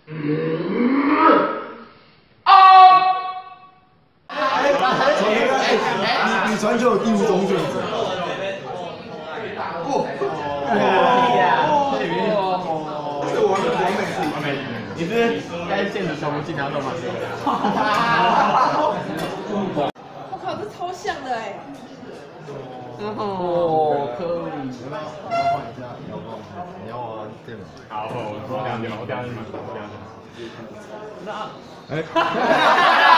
你传球有第5种选择。这完美。 你是该现实球不进他都蛮多的。 我靠，这超像的哎！ 哦，可以。 你要玩电脑？ 好，我这样就，我这样就，我这样就。那，哎。